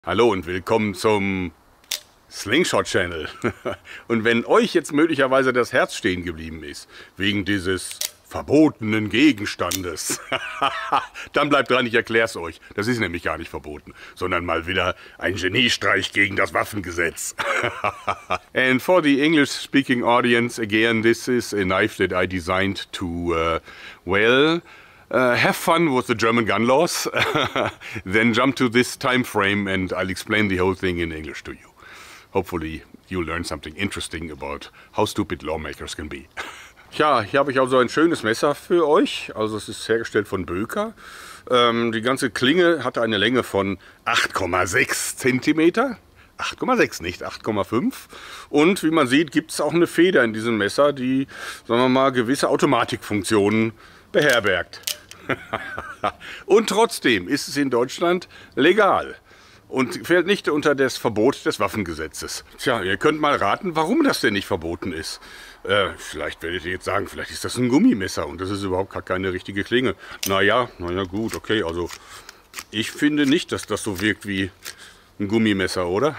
Hallo und willkommen zum Slingshot Channel. Und wenn euch jetzt möglicherweise das Herz stehen geblieben ist, wegen dieses verbotenen Gegenstandes, dann bleibt dran, ich erklär's euch. Das ist nämlich gar nicht verboten, sondern mal wieder ein Geniestreich gegen das Waffengesetz. And for the English-speaking audience, again, this is a knife that I designed to, have fun with the German gun laws, then jump to this time frame and I'll explain the whole thing in English to you. Hopefully you'll learn something interesting about how stupid lawmakers can be. Tja, hier habe ich also ein schönes Messer für euch. Also es ist hergestellt von Böker. Die ganze Klinge hat eine Länge von 8,6 cm. 8,6, nicht 8,5. Und wie man sieht, gibt es auch eine Feder in diesem Messer, die, sagen wir mal, gewisse Automatikfunktionen beherbergt. Und trotzdem ist es in Deutschland legal und fällt nicht unter das Verbot des Waffengesetzes. Tja, ihr könnt mal raten, warum das denn nicht verboten ist. Vielleicht werdet ihr jetzt sagen, vielleicht ist das ein Gummimesser und das ist überhaupt gar keine richtige Klinge. Naja, gut, okay, also ich finde nicht, dass das so wirkt wie ein Gummimesser, oder?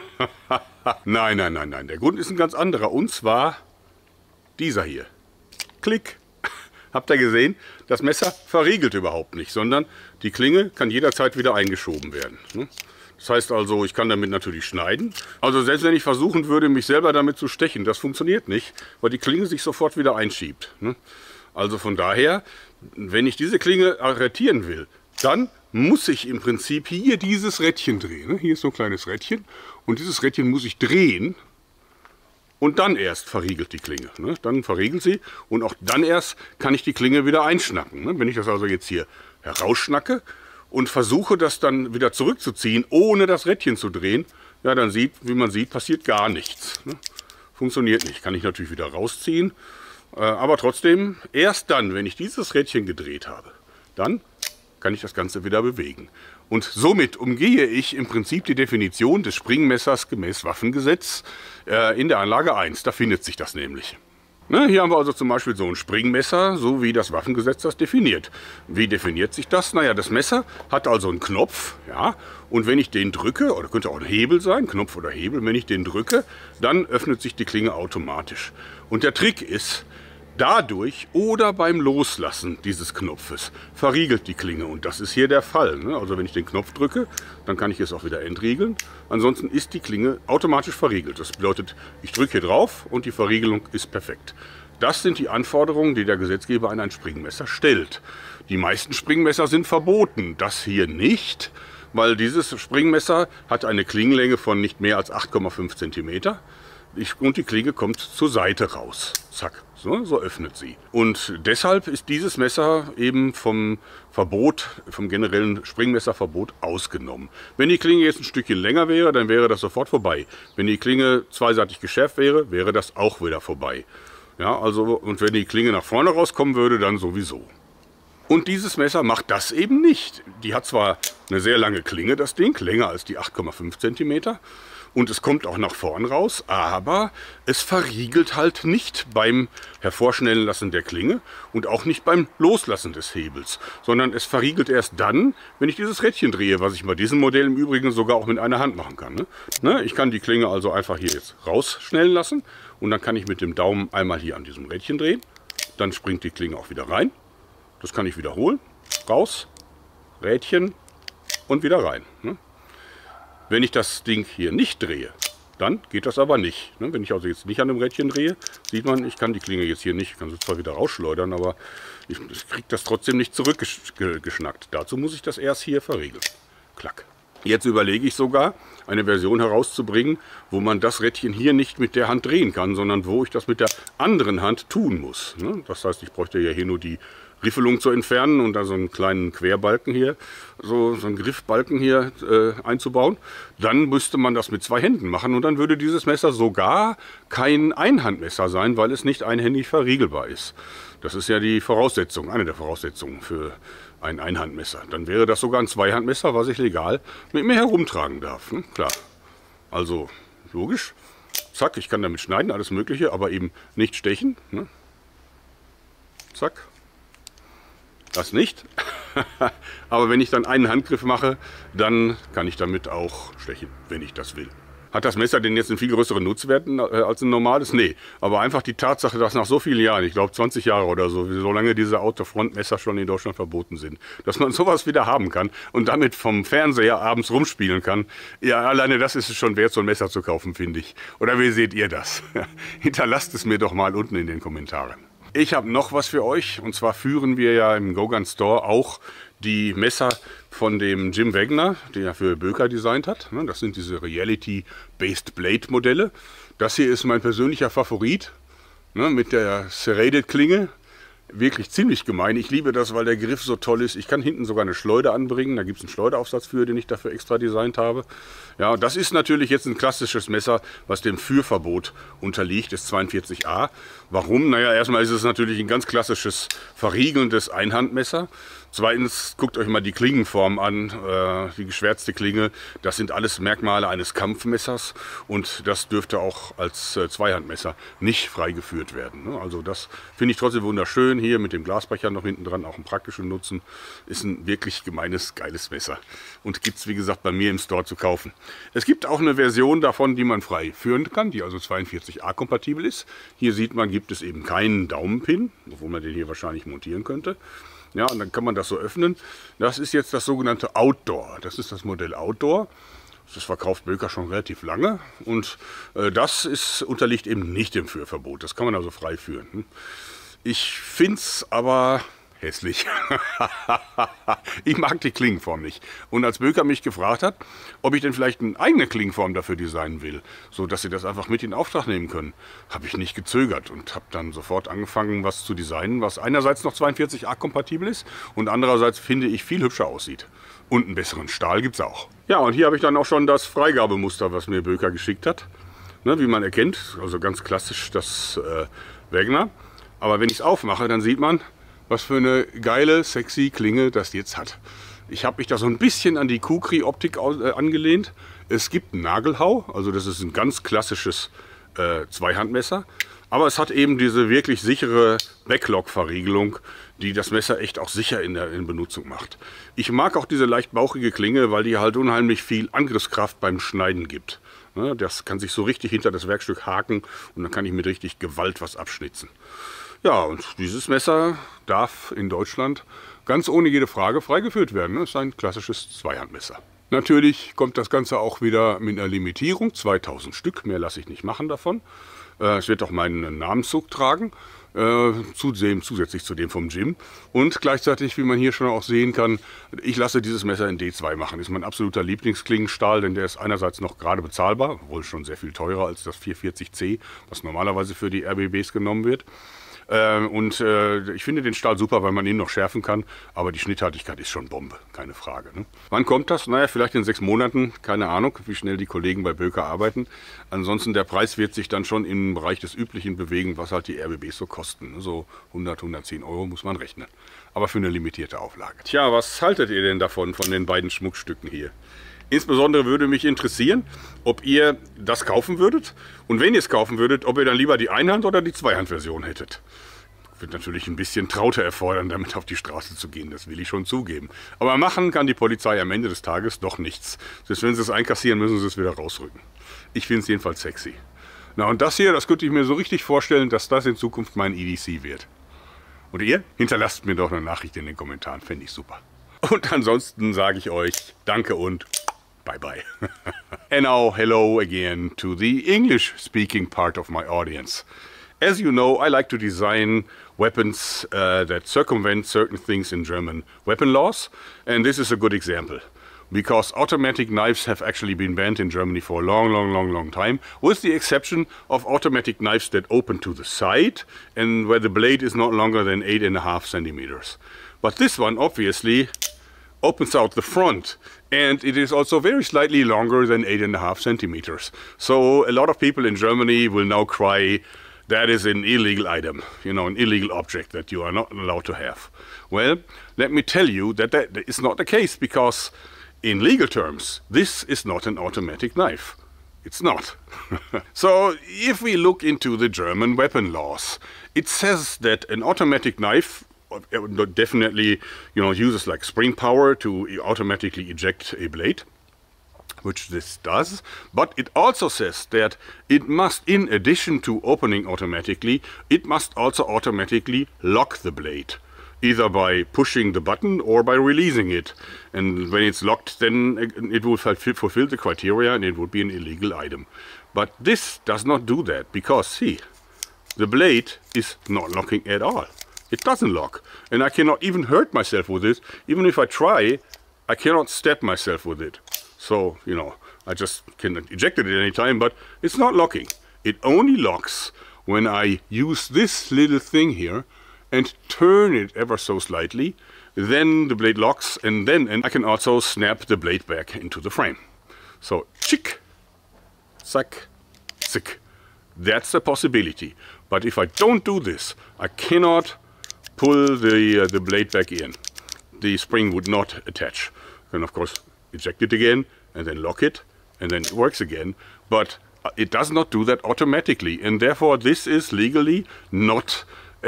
Nein, der Grund ist ein ganz anderer und zwar dieser hier. Klick! Habt ihr gesehen? Das Messer verriegelt überhaupt nicht, sondern die Klinge kann jederzeit wieder eingeschoben werden. Das heißt also, ich kann damit natürlich schneiden. Also selbst wenn ich versuchen würde, mich selber damit zu stechen, das funktioniert nicht, weil die Klinge sich sofort wieder einschiebt. Also von daher, wenn ich diese Klinge arretieren will, dann muss ich im Prinzip hier dieses Rädchen drehen. Hier ist so ein kleines Rädchen und dieses Rädchen muss ich drehen. Und dann erst verriegelt die Klinge. Dann verriegelt sie und auch dann erst kann ich die Klinge wieder einschnacken. Wenn ich das also jetzt hier herausschnacke und versuche das dann wieder zurückzuziehen, ohne das Rädchen zu drehen, ja, dann wie man sieht, passiert gar nichts. Funktioniert nicht. Kann ich natürlich wieder rausziehen. Aber trotzdem, erst dann, wenn ich dieses Rädchen gedreht habe, dann kann ich das Ganze wieder bewegen. Und somit umgehe ich im Prinzip die Definition des Springmessers gemäß Waffengesetz in der Anlage 1. Da findet sich das nämlich. Hier haben wir also zum Beispiel so ein Springmesser, so wie das Waffengesetz das definiert. Wie definiert sich das? Naja, das Messer hat also einen Knopf, ja, und wenn ich den drücke, oder könnte auch ein Hebel sein, Knopf oder Hebel, wenn ich den drücke, dann öffnet sich die Klinge automatisch. Und der Trick ist, dadurch oder beim Loslassen dieses Knopfes verriegelt die Klinge und das ist hier der Fall. Also wenn ich den Knopf drücke, dann kann ich es auch wieder entriegeln. Ansonsten ist die Klinge automatisch verriegelt. Das bedeutet, ich drücke hier drauf und die Verriegelung ist perfekt. Das sind die Anforderungen, die der Gesetzgeber an ein Springmesser stellt. Die meisten Springmesser sind verboten, das hier nicht, weil dieses Springmesser hat eine Klingenlänge von nicht mehr als 8,5 cm. Und die Klinge kommt zur Seite raus. Zack, so öffnet sie. Und deshalb ist dieses Messer eben vom generellen Springmesserverbot ausgenommen. Wenn die Klinge jetzt ein Stückchen länger wäre, dann wäre das sofort vorbei. Wenn die Klinge zweiseitig geschärft wäre, wäre das auch wieder vorbei. Ja, also, und wenn die Klinge nach vorne rauskommen würde, dann sowieso. Und dieses Messer macht das eben nicht. Die hat zwar eine sehr lange Klinge, das Ding, länger als die 8,5 cm. Und es kommt auch nach vorn raus, aber es verriegelt halt nicht beim Hervorschnellen lassen der Klinge und auch nicht beim Loslassen des Hebels, sondern es verriegelt erst dann, wenn ich dieses Rädchen drehe, was ich bei diesem Modell im Übrigen sogar auch mit einer Hand machen kann. Ich kann die Klinge also einfach hier jetzt rausschnellen lassen und dann kann ich mit dem Daumen einmal hier an diesem Rädchen drehen, dann springt die Klinge auch wieder rein, das kann ich wiederholen, raus, Rädchen und wieder rein. Wenn ich das Ding hier nicht drehe, dann geht das aber nicht. Wenn ich also jetzt nicht an dem Rädchen drehe, sieht man, ich kann die Klinge jetzt hier nicht, ich kann sie zwar wieder rausschleudern, aber ich kriege das trotzdem nicht zurückgeschnackt. Dazu muss ich das erst hier verriegeln. Klack. Jetzt überlege ich sogar, eine Version herauszubringen, wo man das Rädchen hier nicht mit der Hand drehen kann, sondern wo ich das mit der anderen Hand tun muss. Das heißt, ich bräuchte ja hier nur die Riffelung zu entfernen und da so einen kleinen Querbalken hier, so einen Griffbalken hier einzubauen. Dann müsste man das mit 2 Händen machen und dann würde dieses Messer sogar kein Einhandmesser sein, weil es nicht einhändig verriegelbar ist. Das ist ja die Voraussetzung, eine der Voraussetzungen für ein Einhandmesser. Dann wäre das sogar ein Zweihandmesser, was ich legal mit mir herumtragen darf. Klar. Also logisch. Zack, ich kann damit schneiden, alles Mögliche, aber eben nicht stechen. Zack. Das nicht. Aber wenn ich dann einen Handgriff mache, dann kann ich damit auch stechen, wenn ich das will. Hat das Messer denn jetzt einen viel größeren Nutzwert als ein normales? Nee, aber einfach die Tatsache, dass nach so vielen Jahren, ich glaube 20 Jahre oder so, solange diese Autofront-Messer schon in Deutschland verboten sind, dass man sowas wieder haben kann und damit vom Fernseher abends rumspielen kann, ja, alleine das ist es schon wert, so ein Messer zu kaufen, finde ich. Oder wie seht ihr das? Hinterlasst es mir doch mal unten in den Kommentaren. Ich habe noch was für euch, und zwar führen wir ja im Gauguin Store auch die Messer von dem Jim Wagner, den er für Böker designt hat. Das sind diese Reality-Based Blade Modelle. Das hier ist mein persönlicher Favorit, mit der Serrated Klinge. Wirklich ziemlich gemein. Ich liebe das, weil der Griff so toll ist. Ich kann hinten sogar eine Schleuder anbringen. Da gibt es einen Schleuderaufsatz für, den ich dafür extra designt habe. Ja, das ist natürlich jetzt ein klassisches Messer, was dem Führverbot unterliegt, das 42a. Warum? Naja, erstmal ist es natürlich ein ganz klassisches verriegelndes Einhandmesser. Zweitens, guckt euch mal die Klingenform an, die geschwärzte Klinge. Das sind alles Merkmale eines Kampfmessers und das dürfte auch als Zweihandmesser nicht freigeführt werden. Also das finde ich trotzdem wunderschön. Hier mit dem Glasbrecher noch hinten dran, auch einen praktischen Nutzen. Ist ein wirklich gemeines, geiles Messer. Und gibt es, wie gesagt, bei mir im Store zu kaufen. Es gibt auch eine Version davon, die man frei führen kann, die also 42a kompatibel ist. Hier sieht man, gibt es eben keinen Daumenpin, obwohl man den hier wahrscheinlich montieren könnte. Ja, und dann kann man das so öffnen. Das ist jetzt das sogenannte Outdoor. Das ist das Modell Outdoor. Das verkauft Böker schon relativ lange. Und das unterliegt eben nicht dem Führverbot. Das kann man also frei führen. Ich finde es aber hässlich. Ich mag die Klingenform nicht. Und als Böker mich gefragt hat, ob ich denn vielleicht eine eigene Klingenform dafür designen will, so dass sie das einfach mit in Auftrag nehmen können, habe ich nicht gezögert und habe dann sofort angefangen, was zu designen, was einerseits noch 42a kompatibel ist und andererseits, finde ich, viel hübscher aussieht. Und einen besseren Stahl gibt es auch. Ja, und hier habe ich dann auch schon das Freigabemuster, was mir Böker geschickt hat. Ne, wie man erkennt, also ganz klassisch das Wagner. Aber wenn ich es aufmache, dann sieht man, was für eine geile, sexy Klinge das jetzt hat. Ich habe mich da so ein bisschen an die Kukri-Optik angelehnt. Es gibt einen Nagelhau, also das ist ein ganz klassisches Zweihandmesser. Aber es hat eben diese wirklich sichere Backlog-Verriegelung, die das Messer echt auch sicher in Benutzung macht. Ich mag auch diese leicht bauchige Klinge, weil die halt unheimlich viel Angriffskraft beim Schneiden gibt. Das kann sich so richtig hinter das Werkstück haken und dann kann ich mit richtig Gewalt was abschnitzen. Ja, und dieses Messer darf in Deutschland ganz ohne jede Frage freigeführt werden. Das ist ein klassisches Zweihandmesser. Natürlich kommt das Ganze auch wieder mit einer Limitierung, 2000 Stück, mehr lasse ich nicht machen davon. Es wird auch meinen Namenszug tragen, zusätzlich zu dem vom Jim. Und gleichzeitig, wie man hier schon auch sehen kann, ich lasse dieses Messer in D2 machen. Das ist mein absoluter Lieblingsklingenstahl, denn der ist einerseits noch gerade bezahlbar, obwohl schon sehr viel teurer als das 440C, was normalerweise für die RBBs genommen wird. Ich finde den Stahl super, weil man ihn noch schärfen kann, aber die Schnitthaltigkeit ist schon Bombe, keine Frage. Ne? Wann kommt das? Naja, vielleicht in 6 Monaten, keine Ahnung, wie schnell die Kollegen bei Böker arbeiten. Ansonsten, der Preis wird sich dann schon im Bereich des Üblichen bewegen, was halt die RBBs so kosten. Ne? So 100, 110 Euro muss man rechnen, aber für eine limitierte Auflage. Tja, was haltet ihr denn davon, von den beiden Schmuckstücken hier? Insbesondere würde mich interessieren, ob ihr das kaufen würdet und wenn ihr es kaufen würdet, ob ihr dann lieber die Einhand- oder die Zweihand-Version hättet. Wird natürlich ein bisschen Traute erfordern, damit auf die Straße zu gehen, das will ich schon zugeben. Aber machen kann die Polizei am Ende des Tages doch nichts. Selbst wenn sie es einkassieren, müssen sie es wieder rausrücken. Ich finde es jedenfalls sexy. Na und das hier, das könnte ich mir so richtig vorstellen, dass das in Zukunft mein EDC wird. Und ihr? Hinterlasst mir doch eine Nachricht in den Kommentaren, fände ich super. Und ansonsten sage ich euch Danke und bye-bye. And now, hello again to the English-speaking part of my audience. As you know, I like to design weapons that circumvent certain things in German weapon laws, and this is a good example. Because automatic knives have actually been banned in Germany for a long time, with the exception of automatic knives that open to the side and where the blade is not longer than 8.5 centimeters. But this one obviously opens out the front, and it is also very slightly longer than 8.5 centimeters. So a lot of people in Germany will now cry, that is an illegal item, you know, an illegal object that you are not allowed to have. Well, let me tell you that that is not the case, because in legal terms, this is not an automatic knife. It's not. So, if we look into the German weapon laws, it says that an automatic knife definitely, uses like spring power to automatically eject a blade, which this does, but it also says that it must, in addition to opening automatically, it must also automatically lock the blade, either by pushing the button or by releasing it. And when it's locked, then it will fulfill the criteria and it would be an illegal item. But this does not do that, because see, the blade is not locking at all. It doesn't lock, and I cannot even hurt myself with it. Even if I try, I cannot stab myself with it. So, I just can eject it at any time, but it's not locking. It only locks when I use this little thing here and turn it ever so slightly. Then the blade locks, and I can also snap the blade back into the frame. So, chick, zack, zick. That's a possibility. But if I don't do this, I cannot pull the blade back in. The spring would not attach. Then, of course, eject it again, and then lock it, and then it works again. But it does not do that automatically, and therefore this is legally not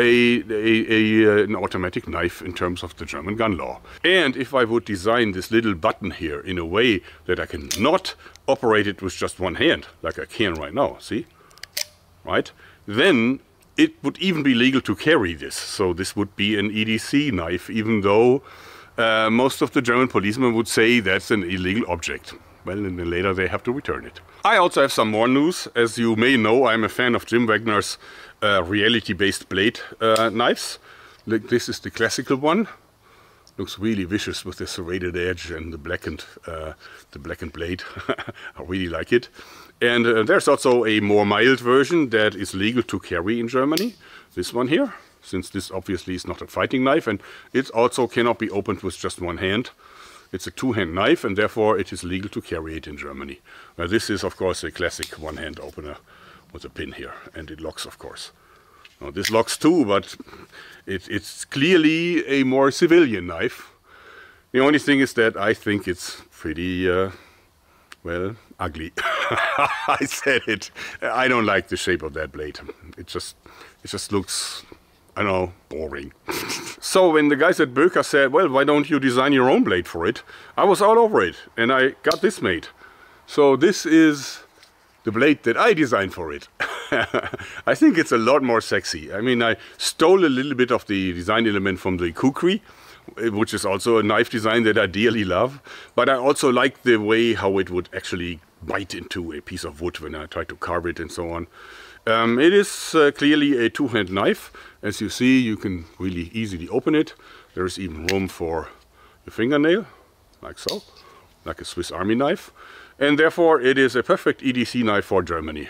an automatic knife in terms of the German gun law. And if I would design this little button here in a way that I can not operate it with just one hand, like I can right now, see? Right? Then it would even be legal to carry this. So this would be an EDC knife, even though most of the German policemen would say that's an illegal object. Well, and then later they have to return it. I also have some more news. As you may know, I'm a fan of Jim Wagner's reality-based blade knives. Look, this is the classical one. Looks really vicious with the serrated edge and the blackened blade. I really like it. And there's also a more mild version that is legal to carry in Germany. This one here, since this obviously is not a fighting knife, and it also cannot be opened with just one hand. It's a two-hand knife, and therefore it is legal to carry it in Germany. Now this is, of course, a classic one-hand opener with a pin here, and it locks, of course. Now this locks too, but it's clearly a more civilian knife. The only thing is that I think it's pretty, well, ugly. I said it. I don't like the shape of that blade. It just looks, I don't know, boring. So when the guys at Böker said, well, why don't you design your own blade for it? I was all over it, and I got this made. So this is the blade that I designed for it. I think it's a lot more sexy. I mean, I stole a little bit of the design element from the Kukri, which is also a knife design that I dearly love. But I also like the way how it would actually bite into a piece of wood when I try to carve it and so on. It is clearly a two-hand knife. As you see, you can really easily open it. There's even room for your fingernail, like so, like a Swiss Army knife. And therefore, it is a perfect EDC knife for Germany.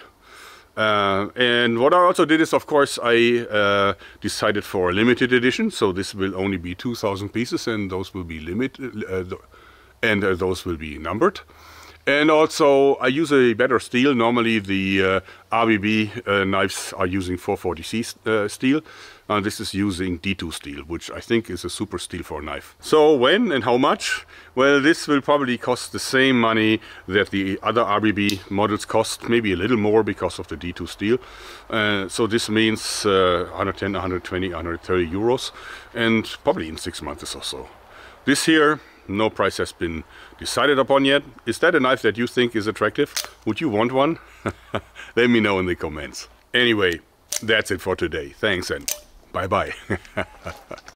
And what I also did is, of course, I decided for a limited edition. So this will only be 2,000 pieces, and those will be limited, and those will be numbered. And also, I use a better steel. Normally, the RBB knives are using 440C steel. This is using D2 steel, which I think is a super steel for a knife. So when and how much? Well, this will probably cost the same money that the other RBB models cost, maybe a little more because of the D2 steel. So this means 110, 120, 130 euros, and probably in 6 months or so. This here, no price has been decided upon yet. Is that a knife that you think is attractive? Would you want one? Let me know in the comments. Anyway, that's it for today. Thanks and bye-bye.